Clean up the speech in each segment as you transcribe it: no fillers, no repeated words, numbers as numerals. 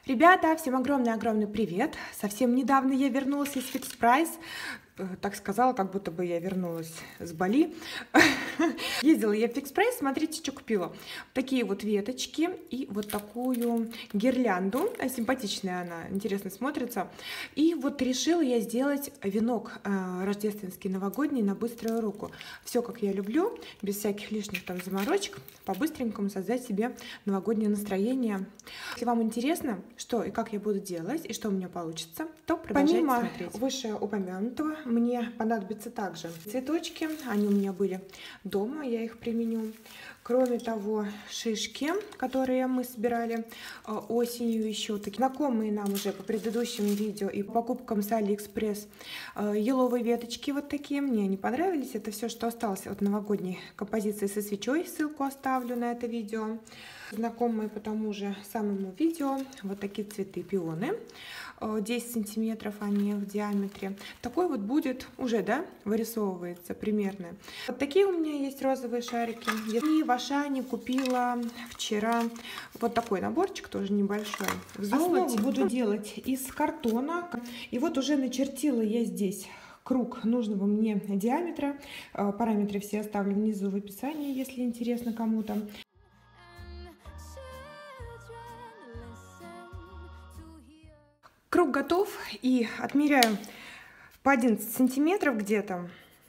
Ребята, всем огромный-огромный привет! Совсем недавно я вернулась из Fix Price. Так сказала, как будто бы я вернулась с Бали. Ездила я в Fix Price, смотрите, что купила. Такие вот веточки и вот такую гирлянду. Симпатичная она, интересно смотрится. И вот решила я сделать венок рождественский, новогодний на быструю руку. Все, как я люблю, без всяких лишних там заморочек, по-быстренькому создать себе новогоднее настроение. Если вам интересно, что и как я буду делать, и что у меня получится, то продолжайте смотреть. Помимо вышеупомянутого, мне понадобятся также цветочки, они у меня были дома, я их применю. Кроме того, шишки, которые мы собирали осенью еще, такие знакомые нам уже по предыдущим видео и покупкам с Алиэкспресс. Еловые веточки вот такие, мне они понравились. Это все, что осталось от новогодней композиции со свечой, ссылку оставлю на это видео. Знакомые по тому же самому видео, вот такие цветы, пионы. 10 сантиметров они в диаметре. Такой вот будет уже, да, вырисовывается примерно. Вот такие у меня есть розовые шарики. И в Ашане купила вчера вот такой наборчик, тоже небольшой. В золоте. Основу буду делать из картона. И вот уже начертила я здесь круг нужного мне диаметра. Параметры все оставлю внизу в описании, если интересно кому-то. Круг готов, и отмеряю по 11 сантиметров где-то.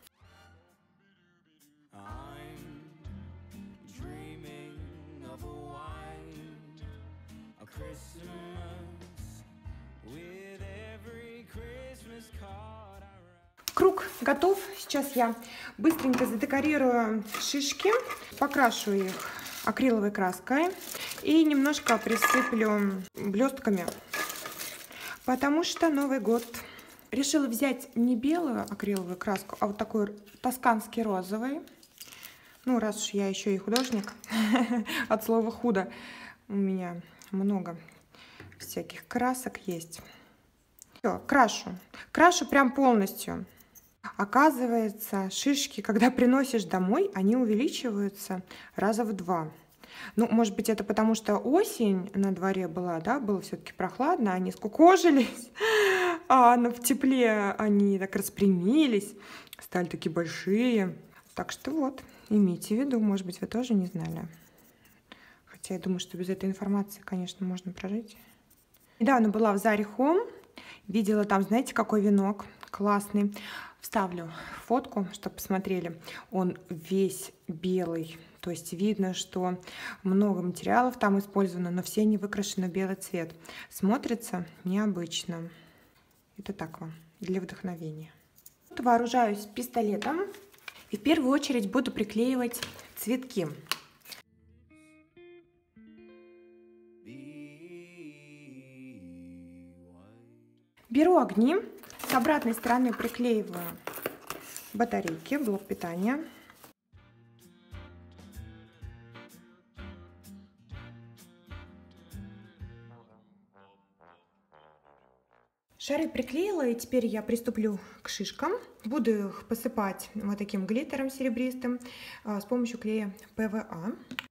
Круг готов. Сейчас я быстренько задекорирую шишки, покрашу их акриловой краской и немножко присыплю блестками. Потому что Новый год. Решила взять не белую акриловую краску, а вот такой тосканский розовый. Ну, раз уж я еще и художник, от слова худо, у меня много всяких красок есть. Все, крашу. Крашу прям полностью. Оказывается, шишки, когда приносишь домой, они увеличиваются раза в 2. Ну, может быть, это потому что осень на дворе была, да, было все-таки прохладно, они скукожились, а в тепле они так распрямились, стали такие большие. Так что вот, имейте в виду, может быть, вы тоже не знали. Хотя я думаю, что без этой информации, конечно, можно прожить. Недавно была в Заре Home, видела там, знаете, какой венок классный. Вставлю фотку, чтобы посмотрели. Он весь белый. То есть видно, что много материалов там использовано, но все они выкрашены в белый цвет. Смотрится необычно. Это так вам, для вдохновения. Вооружаюсь пистолетом и в первую очередь буду приклеивать цветки. Беру огни, с обратной стороны приклеиваю батарейки, блок питания. Шары приклеила, и теперь я приступлю к шишкам. Буду их посыпать вот таким глиттером серебристым с помощью клея ПВА.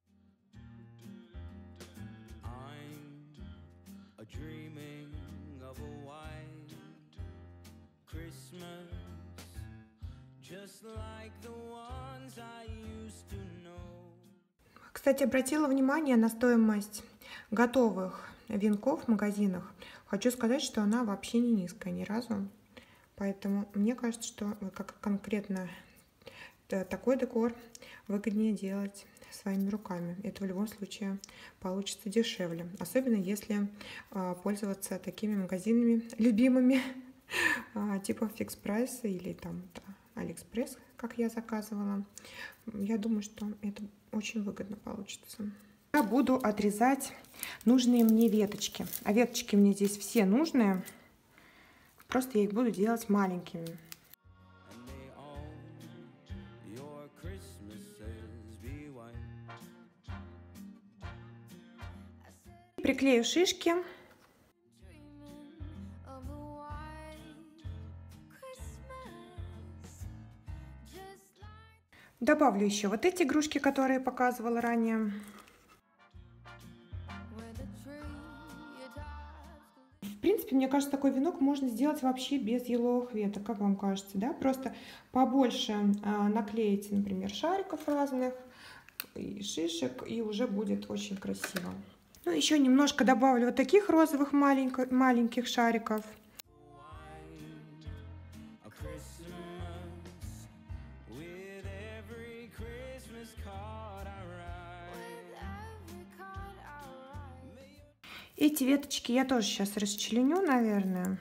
Кстати, обратила внимание на стоимость готовых венков в магазинах. Хочу сказать, что она вообще не низкая ни разу. Поэтому мне кажется, что как конкретно такой декор выгоднее делать своими руками. Это в любом случае получится дешевле. Особенно если пользоваться такими магазинами любимыми, типа Fix Price или там Алиэкспресс, как я заказывала. Я думаю, что это очень выгодно получится. Я буду отрезать нужные мне веточки. А веточки мне здесь все нужные. Просто я их буду делать маленькими. Приклею шишки. Добавлю еще вот эти игрушки, которые я показывала ранее. В принципе, мне кажется, такой венок можно сделать вообще без еловых веток, как вам кажется, да? Просто побольше наклеить, например, шариков разных и шишек, и уже будет очень красиво. Ну, еще немножко добавлю вот таких розовых маленьких шариков. Эти веточки я тоже сейчас расчленю, наверное.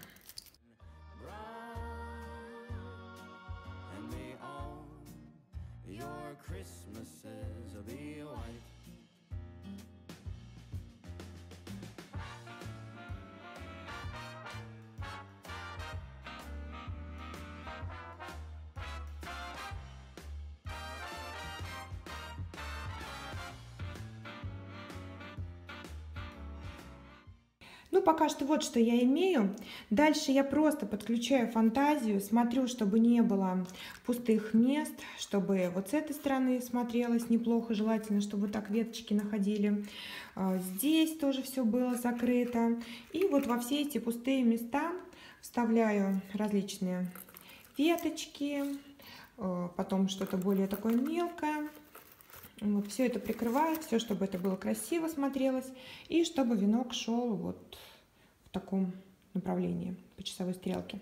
Ну, пока что вот что я имею. Дальше я просто подключаю фантазию, смотрю, чтобы не было пустых мест, чтобы вот с этой стороны смотрелось неплохо, желательно, чтобы вот так веточки находили. Здесь тоже все было закрыто. И вот во все эти пустые места вставляю различные веточки, потом что-то более такое мелкое. Вот, все это прикрываю, все, чтобы это было красиво смотрелось, и чтобы венок шел вот в таком направлении по часовой стрелке.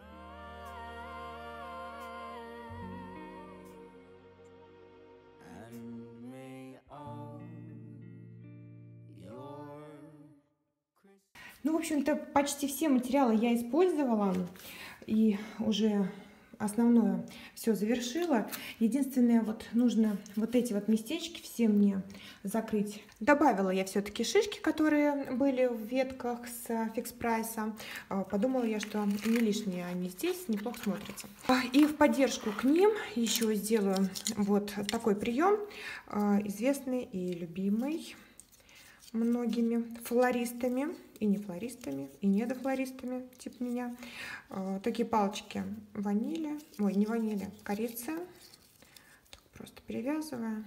Ну, в общем-то, почти все материалы я использовала, и уже основное все завершила. Единственное, вот нужно вот эти вот местечки все мне закрыть. Добавила я все-таки шишки, которые были в ветках с Fix Price. Подумала я, что не лишние они здесь, неплохо смотрятся. И в поддержку к ним еще сделаю вот такой прием, известный и любимый многими флористами, и не флористами, и недофлористами, типа меня. Такие палочки ванили, ой, не ванили, корицы. Так, просто перевязываю.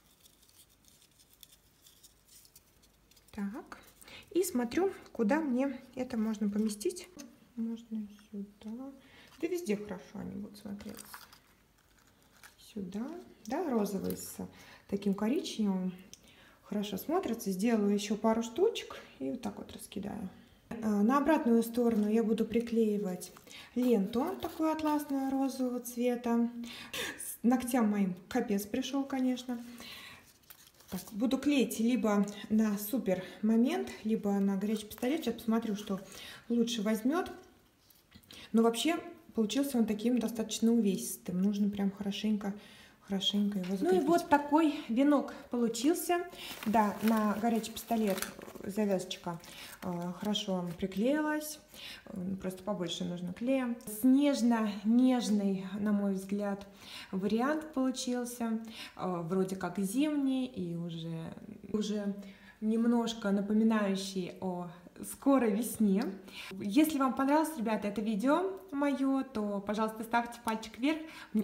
Так, и смотрю, куда мне это можно поместить. Можно сюда. Да везде хорошо они будут смотреться. Сюда, да, розовый с таким коричневым. Хорошо смотрится. Сделаю еще пару штучек и вот так вот раскидаю. На обратную сторону я буду приклеивать ленту такую атласную розового цвета. С ногтям моим капец пришел, конечно. Так, буду клеить либо на супер момент, либо на горячий пистолет. Сейчас посмотрю, что лучше возьмет. Но вообще получился он таким достаточно увесистым. Нужно прям хорошенько его закрепить. Ну и вот такой венок получился. Да, на горячий пистолет завязочка хорошо приклеилась. Просто побольше нужно клея. Снежно-нежный, на мой взгляд, вариант получился. Вроде как зимний и уже немножко напоминающий о скорой весне. Если вам понравилось, ребята, это видео мое, то, пожалуйста, ставьте пальчик вверх.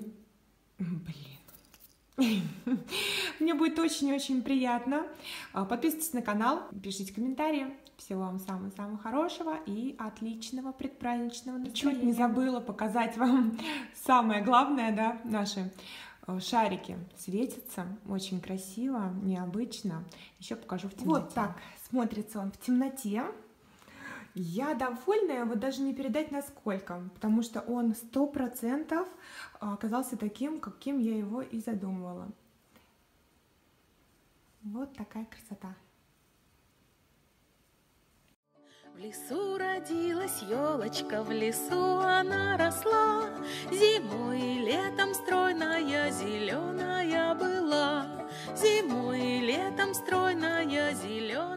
Мне будет очень-очень приятно. Подписывайтесь на канал, пишите комментарии. Всего вам самого-самого хорошего и отличного предпраздничного настроения. Чуть не забыла показать вам самое главное, да, наши шарики светятся очень красиво, необычно. Еще покажу в темноте. Вот так смотрится он в темноте. Я довольна, вот даже не передать насколько, потому что он 100% оказался таким, каким я его и задумывала. Вот такая красота. В лесу родилась елочка, в лесу она росла, зимой и летом стройная, зеленая была, зимой и летом стройная, зеленая.